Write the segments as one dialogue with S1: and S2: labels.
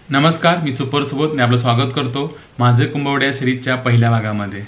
S1: नमस्कार, मी सुपर सुबोध मी आपलं स्वागत करतो माझे कुंभवडे या सिरीजच्या पहिल्या भागामध्ये।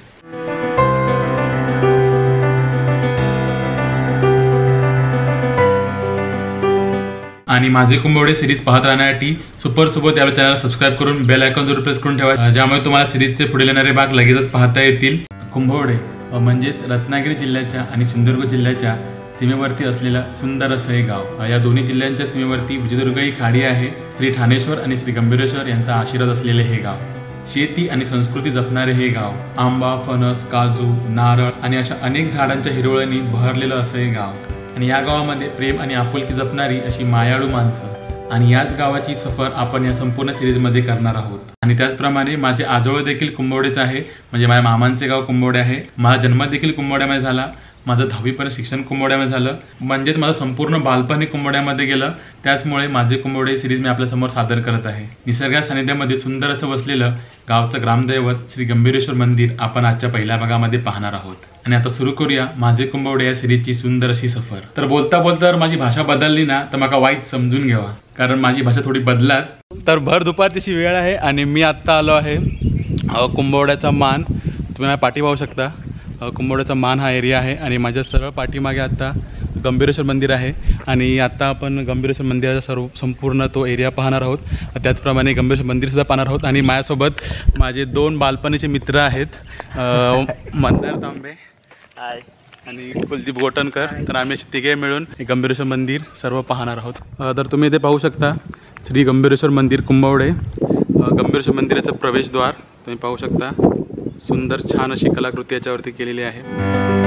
S1: आणि माझे कुंभवडे सिरीज पाहत राहण्यासाठी सुपर सुबोध या चॅनल सबस्क्राइब करून बेल आयकॉन जरूर प्रेस करून ठेवा, ज्यामुळे तुम्हाला सिरीजचे पुढील येणारे भाग लगेचच पाहता येतील। कुंभवडे म्हणजेच रत्नागिरी जिल्ह्याच्या आणि सिंधुदुर्ग जिल्ह्याच्या सीमेवरती असलेलं सुंदर असं हे गाव। या दोन्ही जिल्ह्यांच्या सीमेवरती विजयदुर्ग ही खाडी आहे। श्री ठाणेश्वर आणि श्री गंभीरेश्वर यांचा आशीर्वाद असलेले हे गाव, शेती आणि संस्कृती जपणारे हे गाव, आंबा, फणस, काजू, नारळ आणि अशा अनेक झाडांच्या हिरवळीने बहरलेलं असं हे गाव। आणि या गावामध्ये प्रेम आणि आपुलकी जपणारी अशी मायाळू माणसं। आणि याच गावाची सफर आपण या संपूर्ण सिरीजमध्ये करणार आहोत। आणि त्याचप्रमाणे माझे आजोळ देखील कुंभवडेच आहे, म्हणजे माझ्या मामांचे गाव कुंभवडे आहे। माझा जन्म देखील कुंभवड्यामध्ये झाला, माझं 10वी पर्यंत शिक्षण कुंभवड्यामध्ये झालं, म्हणजेच माझं संपूर्ण बालपण कुंभवड्यामध्ये गेलं। त्याचमुळे माझे कुंभवडे सिरीज मी आपल्या समोर सादर करत आहे। निसर्गा सानिध्यामध्ये सुंदर असं वसलेलं गावचं ग्रामदैवत श्री गंभीरेश्वर मंदिर आपण आजच्या पहिल्या भागामध्ये पाहणार आहोत। आणि आता सुरू करूया माझे कुंभवडे या सिरीजची सुंदर अशी सफर। तर बोलता बोलता माझी भाषा बदलली ना तर मला वाईट समजून घ्यावा, कारण माझी भाषा थोडी बदलात। तर भर दुपारची वेळ आहे आणि मी आत्ता आलो आहे कुंभवड्याचा मान। तुम्ही माझ्या पाठी पाहू शकता, कुंभवड्याचा मान हा एरिया आहे आणि माझ्या सरळ पाठीमागे आता गंभीरेश्वर मंदिर आहे। आणि आता आपण गंभीरेश्वर मंदिराचा संपूर्ण तो एरिया पाहणार आहोत। त्याचप्रमाणे गंभीरेश्वर मंदिरसुद्धा पाहणार आहोत। आणि माझ्यासोबत माझे 2 बालपणीचे मित्र आहेत, मंदार तांबे आणि कुलदीप गोटनकर। तर आम्ही तिघे मिळून गंभीरेश्वर मंदिर सर्व पाहणार आहोत। तर तुम्ही इथे पाहू शकता श्री गंभीरेश्वर मंदिर कुंभवडे। गंभीरेश्वर मंदिराचं प्रवेशद्वार तुम्ही पाहू शकता, सुंदर छान अशी कलाकृती याच्यावरती केलेली आहे।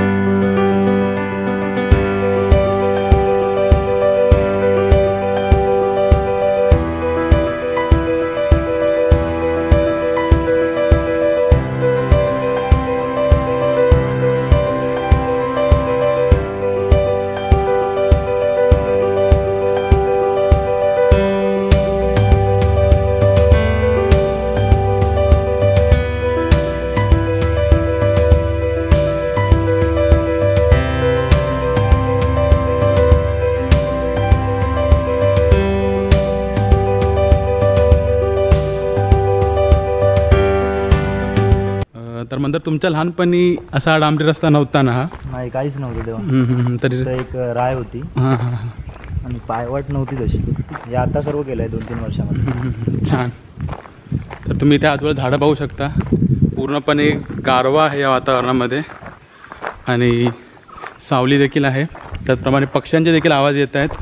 S1: तर मंदिर तुमच्या लहानपणी असा डांबरी रस्ता नव्हता ना? हा
S2: नाही, काहीच नव्हतं तेव्हा।
S1: तरी
S2: एक राय होती आणि पायवाट नव्हती तशी। हे आता सर्व केलंय 2-3 वर्षामध्ये।
S1: छान। तर तुम्ही इथे आजूबाजूला झाडं पाहू शकता, पूर्णपणे गारवा आहे या वातावरणामध्ये आणि सावली देखील आहे। त्याचप्रमाणे पक्ष्यांचे देखील आवाज येत आहेत।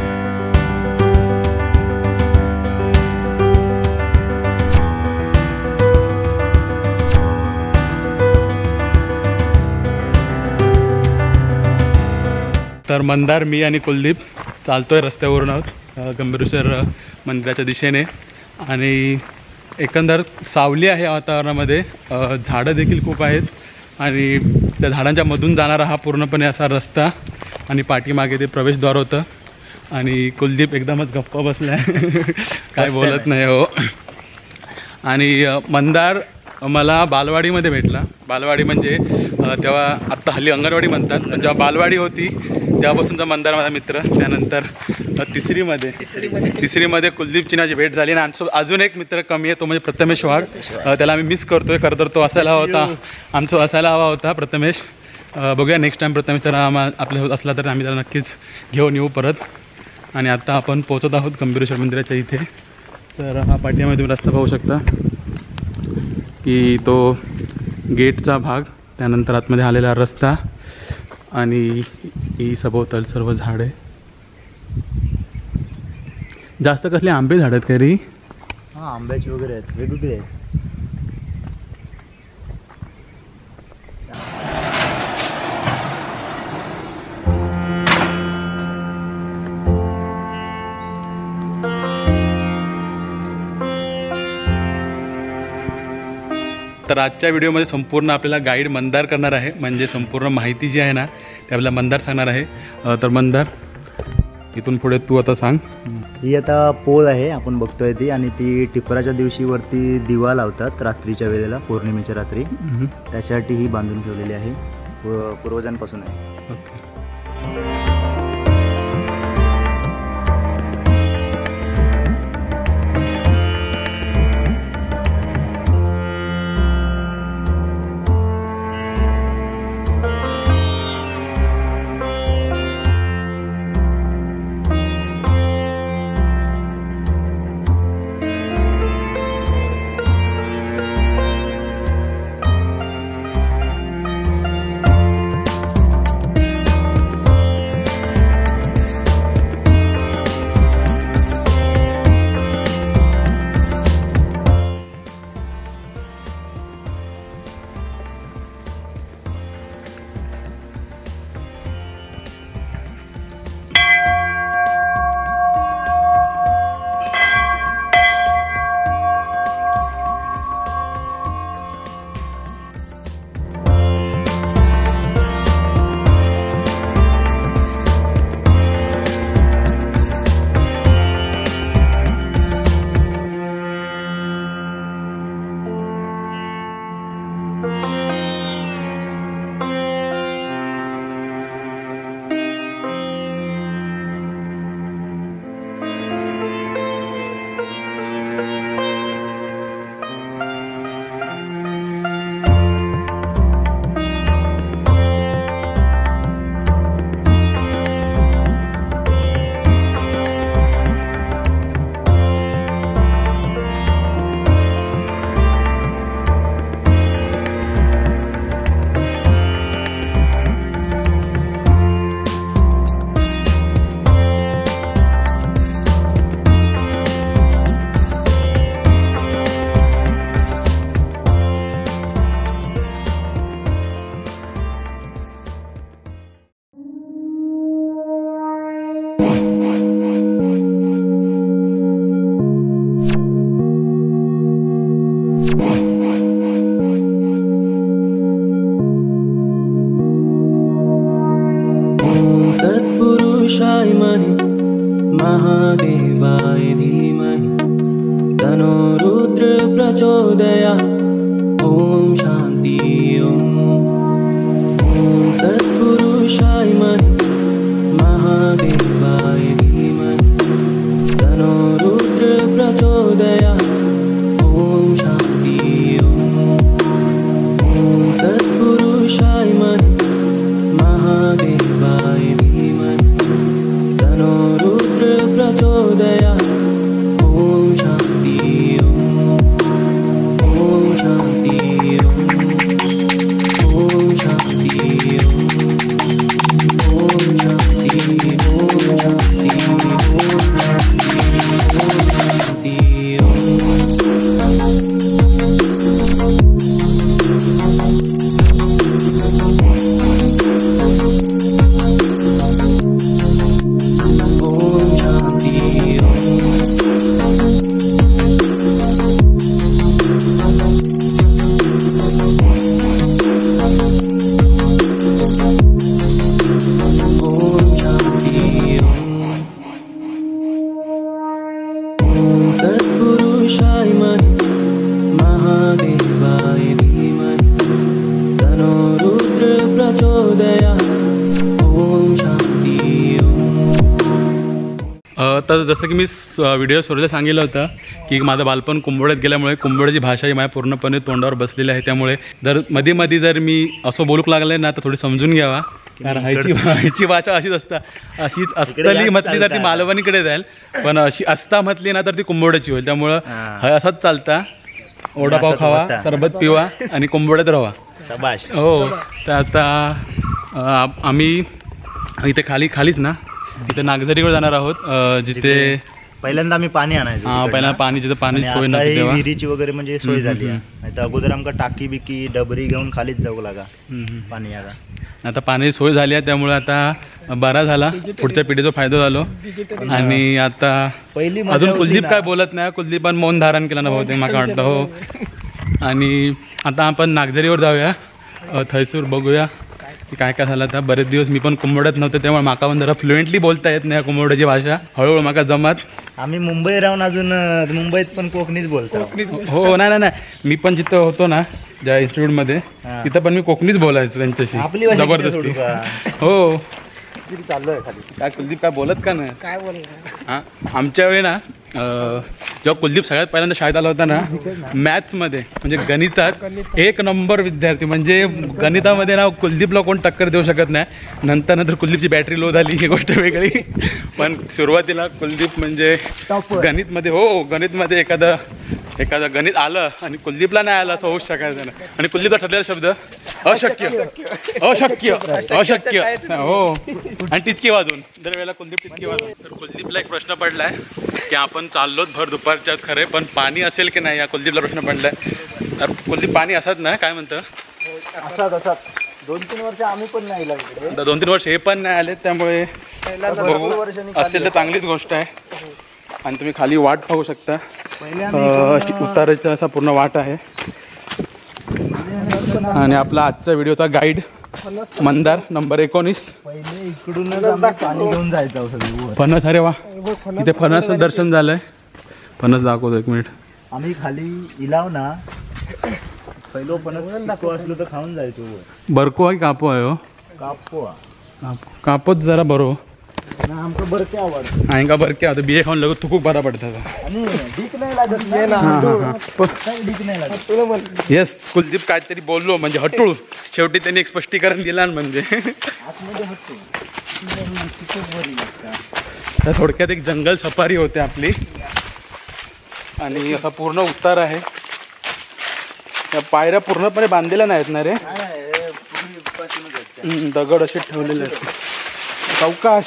S1: तर मंदार, मी आणि कुलदीप चालतोय रस्त्यावरून आहोत गंभीरेश्वर मंदिराच्या दिशेने। आणि एकंदर सावली आहे वातावरणामध्ये, झाडं देखील खूप आहेत आणि त्या झाडांच्या मधून जाणारा हा पूर्णपणे असा रस्ता आणि पाठीमागे ते प्रवेशद्वार होतं। आणि कुलदीप एकदमच गप्पा बसला आहे काय बोलत नाही हो। आणि मंदार मला बालवाडीमध्ये भेटला। बालवाडी म्हणजे तेव्हा आत्ता हल्ली अंगणवाडी म्हणतात, पण जेव्हा बालवाडी होती तेव्हापासूनचा मंदार माझा मित्र। त्यानंतर तिसरीमध्ये कुलदीपची माझी भेट झाली। आणि अजून एक मित्र कमी आहे, तो म्हणजे प्रथमेश वाघ। त्याला आम्ही मिस करतोय, खरं तर तो असायला हवा होता प्रथमेश। बघूया नेक्स्ट टाईम प्रथमेश तर आपल्या असला तर आम्ही त्याला नक्कीच घेऊन येऊ परत। आणि आता आपण पोहोचत आहोत गंभीरेश्वर मंदिराच्या इथे। तर हा पाठीमागे तुम्ही रस्ता पाहू शकता की तो गेटचा भाग, त्यानंतर आतमध्ये आलेला रस्ता आणि ही सभोवताल सर्व झाडे। जास्त कसले आंबे झाड आहेत काही?
S2: हां, आंब्याची वगैरे आहेत, वेगवेगळे आहेत।
S1: तर आजच्या व्हिडिओमध्ये संपूर्ण आपल्याला गाईड मंदार करणार आहे, म्हणजे संपूर्ण माहिती जी आहे ना ते आपल्याला मंदार सांगणार आहे। तर मंदार, इथून पुढे तू आता सांग।
S2: ही आता पोल आहे आपण बघतोय ती, आणि ती टिपराच्या दिवशी वरती दिवा लावतात रात्रीच्या वेळेला, पौर्णिमेच्या रात्री। त्याच्यासाठी ही बांधून ठेवलेली आहे, पूर्वजांपासून आहे।
S1: ओके।
S3: धीमहि महादेवाय धीमहि तनो रुद्र प्रचोदयात् ॐ शान्ति ॐ तत्पुरुषाय महादेवाय धीमहि तनो रुद्र प्रचोदयात् ॐ शान्ति ॐ तत्पुरुषाय महादेवाय धीमहि तनो रुद्र प्रचोदयात् ॐ शान्ति ॐ शान्ति ॐ शान्ति तत्पुरुषाय महादेवाय धीमहि तनो रुद्र प्रचोदयात् ॐ शान्ति
S1: तर जसं की मी व्हिडिओ सुरुवातीला सांगितलं होतं की माझं बालपण कुंभोड्यात गेल्यामुळे कुंभोड्याची भाषा ही माझ्या पूर्णपणे तोंडावर बसलेली आहे. त्यामुळे जर मध्ये जर मी असं बोलूक लागले ना तर थोडी समजून घ्यावा, कारण ह्याची भाषा अशीच अशीच असतली म्हटली तर ती मालवणीकडे जाईल, पण अशी असता म्हटली ना तर ती कुंभोड्याची होईल. त्यामुळं असाच चालता, वडापाव खावा, सरबत पिवा आणि कुंभोड्यात राहा.
S2: शाबाश.
S1: हो, तर आता आम्ही इथे खालीच ना इथे नागझरीकडे जाणार आहोत, जिथे
S2: पहिल्यांदा आम्ही पाणी आणायचो.
S1: पहिल्यांदा पाणी जिथे पाणी सोय नव्हती तेव्हा
S2: विहिरीची वगैरे म्हणजे सोय झाली आहे. नाही तर अगोदर आमका टाकी बिकी डबरी घेऊन खालीच जाऊ लागा पाणी याला.
S1: आता पाणी सोय झाली आहे, त्यामुळे आता बरा झाला, पुढच्या पिढीचा फायदा झालो. आणि आता
S2: पहिली
S1: अजून कुलदीप काय बोलत नाही, कुलदीपान मौन धारण केलं ना बहुतेक मला वाटतं. हो, आणि आता आपण नागझरीवर जाऊया, थैसूर बघूया की काय काय झालं. आता बरेच दिवस मी पण कुंभोड्यात नव्हते, त्यामुळे माका पण जरा फ्लुएंटली बोलता येत नाही कुंभोड्याची भाषा, हळूहळू माका जमात.
S2: आम्ही मुंबई राहून अजून मुंबईत पण कोकणीच बोलतो.
S1: हो, नाही मी पण जिथं होतो ना ज्या इन्स्टिट्यूटमध्ये तिथं पण मी कोकणीच बोलायचो त्यांच्याशी
S2: आपली
S1: जबरदस्ती. हो,
S2: चाललोय खाली.
S1: काय कुलदीप काय बोलत का नाही? काय हां, आमच्या वेळी ना जेव्हा कुलदीप सगळ्यात पहिल्यांदा शाळेत आला होता ना, मॅथ्समध्ये म्हणजे गणितात 1 नंबर विद्यार्थी. म्हणजे गणितामध्ये ना कुलदीपला कोण टक्कर देऊ शकत नाही. नंतर कुलदीपची बॅटरी लो झाली ही गोष्ट वेगळी, पण सुरुवातीला कुलदीप म्हणजे गणितमध्ये, हो गणितमध्ये एखादं गणित आलं आणि कुलदीपला नाही आलं असं होऊच शकायचं नाही. आणि कुलदीपचा ठरलेला शब्द अशक्य अशक्य अशक्य. हो, आणि टिचकी वाजून दरवेळेला कुलदीप टिचकी वाजून. तर कुलदीपला एक प्रश्न पडलाय की आपण चाललोत भर दुपारच्यात खरे, पण पाणी असेल की नाही या कुलदीपला प्रश्न पडलाय. तर कुलदीप पाणी असत ना, काय म्हणतं?
S2: असतात 2-3 वर्ष आम्ही पण नाही आलो इकडे.
S1: 2-3 वर्ष हे पण नाही आले, त्यामुळे असेल तर चांगलीच गोष्ट आहे. आणि तुम्ही खाली वाट पाहू शकता, उताराचा असा पूर्ण वाट आहे. आणि आपला आजचा व्हिडिओचा गाईड मंदार नंबर 19.
S2: पहिले इकडून पाणी घेऊन जायचं सगळं.
S1: फणस, अरे वा, इथे फणस दर्शन झालंय. फणस दाखवतो 1 मिनिट.
S2: आम्ही खाली इलाव ना, पहिलो फणस असलो तर खाऊन जायचो.
S1: बरको आहे कापो आहे? हो, कापोच जरा बरो
S2: आमचं बरके आवडतं.
S1: आहे का बरके आता बिये खाऊन लगत तू खूप बरा पडतात.
S2: आणि डीक नाही लागत. डीक नाही लागत.
S1: येस, कुलदीप काहीतरी बोललो म्हणजे हटूळ. शेवटी त्यांनी एक स्पष्टीकरण दिलं म्हणजे तर थोडक्यात एक जंगल सफारी होते आपली. आणि असा पूर्ण उतार आहे. त्या पायऱ्या पूर्णपणे बांधलेल्या नाहीत ना रे, दगड असे ठेवलेले आहेत. सावकाश.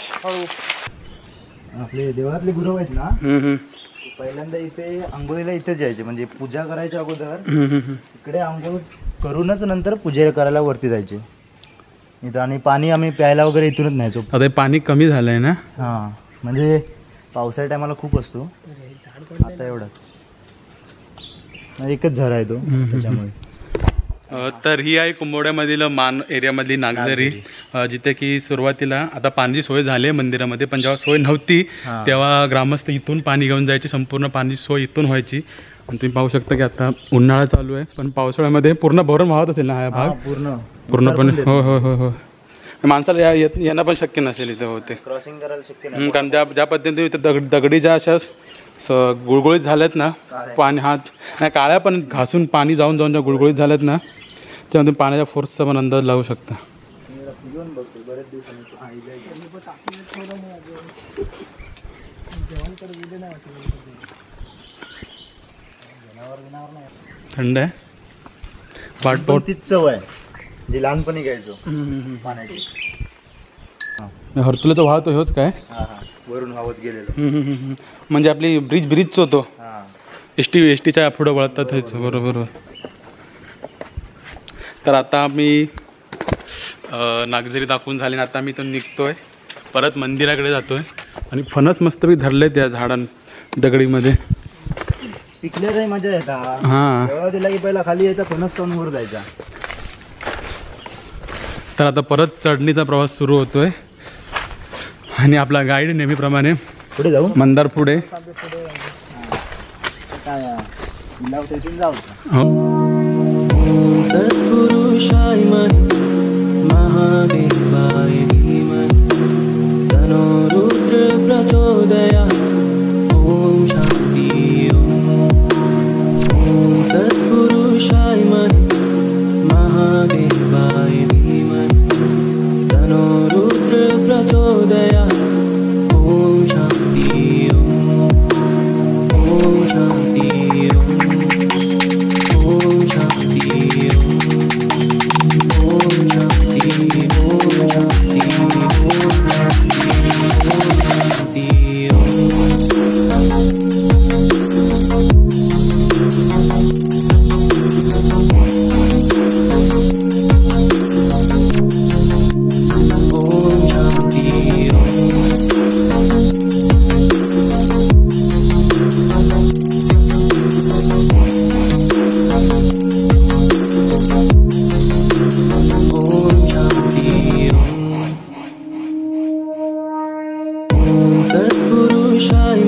S2: आपले देवळातले गुरु आहेत ना, पहिल्यांदा इथे आंघोळीला इथेच जायचे. म्हणजे पूजा करायच्या अगोदर इकडे आंघोळ करूनच नंतर पूजा करायला वरती जायचे इथं. आणि पाणी आम्ही प्यायला वगैरे इथूनच न्यायचो.
S1: आता पाणी कमी झालंय ना?
S2: हां, म्हणजे पावसाळ्या टायमाला खूप असतो, आता एवढाच एकच झरा आहे तो त्याच्यामुळे.
S1: तर ही आहे कुंभवड्यामधील मान एरियामधली नागझरी, जिथे की सुरुवातीला आता पाण्याची सोय झाली आहे मंदिरामध्ये, पण जेव्हा सोय नव्हती तेव्हा ग्रामस्थ इथून पाणी घेऊन जायची, संपूर्ण पाणी सोय इथून व्हायची. आणि तुम्ही पाहू शकता की आता उन्हाळा चालू आहे, पण पावसाळ्यामध्ये पूर्ण भरून वाहत असेल ना हा भाग पूर्णपणे. हो हो हो हो, माणसाला येणं पण शक्य नसेल इथं होते,
S2: क्रॉसिंग करायला शक्य नाही.
S1: कारण ज्या पद्धतीने इथं दगडी ज्या अशा गुळगुळीत झाल्यात ना, पाणी हात नाही काळ्या पण घासून पाणी जाऊन जाऊन ज्या गुळगुळीत झाल्यात ना, त्यामध्ये पाण्याच्या फोर्सचा पण अंदाज लावू शकता. थंड आहे, पाटपोट
S2: तीच चव आहे जी लहानपणी घ्यायचो पाण्याची.
S1: हरतुला तर वाहतो हेच काय
S2: वरून वाहत गेलेलो.
S1: म्हणजे आपली ब्रिजच होतो, एसटीच्या पुढे वळतात हेच. बरोबर. तर आता मी नागझरी दाखवून झाली, आता मी तो निघतोय परत मंदिराकडे जातोय. आणि फणस मस्तपैकी धरले त्या झाडां दगडीमध्ये,
S2: पिकले रे मजा येता.
S1: हां,
S2: दिला की पहिला खाली यायचा, फणस खाऊन वर जायचा.
S1: तर आता परत चढणीचा प्रवास सुरू होतोय. आणि आपला गाईड नेहमीप्रमाणे
S2: पुढे जाऊ,
S1: मंदार पुढे.
S3: तत्पुरुषाय महादेवाय धीमहि तन्नो रुद्र प्रचोदयात्. ओम शांती ओम. तत्पुरुषाय महादेवाय धीमहि तन्नो रुद्र प्रचोदयात्. ओम शांती ओम. ओम शांती ओम. ओम शांती ओम. ओम शांती. ओम शांती. तत्पुरुषाय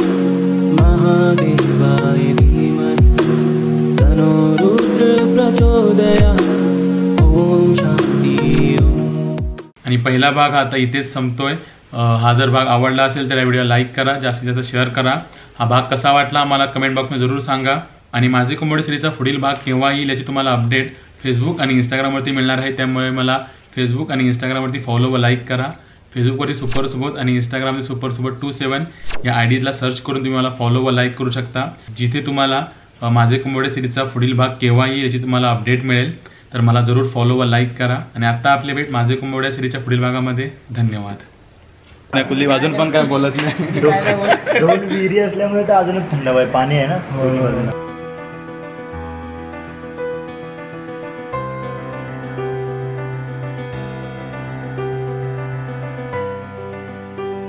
S3: महादेवाय धीमहि तन्नो रुद्र प्रचोदयात्. ओम शांती ओम.
S1: आणि पहिला भाग आता इथेच संपतोय. हा जर भाग आवडला असेल तर या व्हिडिओला लाईक करा, जास्तीत जास्त शेअर करा. हा भाग कसा वाटला आम्हाला कमेंट बॉक्समध्ये जरूर सांगा. आणि माझे कुंभवडे सिरीजचा पुढील भाग केव्हा येईल याची तुम्हाला अपडेट फेसबुक आणि इंस्टाग्रामवरती मिळणार आहे. त्यामुळे मला फेसबुक आणि इंस्टाग्रामवरती फॉलो व लाईक करा. फेसबुकवरती सुपरसोबत आणि इंस्टाग्रामवरती सुपरसोबत 27 या आयडीला सर्च करून तुम्ही मला फॉलो व लाईक करू शकता, जिथे तुम्हाला माझे कुंभवडे सिरीजचा पुढील भाग केव्हा येईल याची तुम्हाला अपडेट मिळेल. तर मला जरूर फॉलो व लाईक करा. आणि आता आपले भेट माझे कुंभवडे सिरीजच्या पुढील भागामध्ये. धन्यवाद. नाही कुल्ली वाजून पण काय बोलत नाही.
S2: दोन विहिरी असल्यामुळे तर अजूनच थंड पाणी आहे ना दोन्ही बाजूला.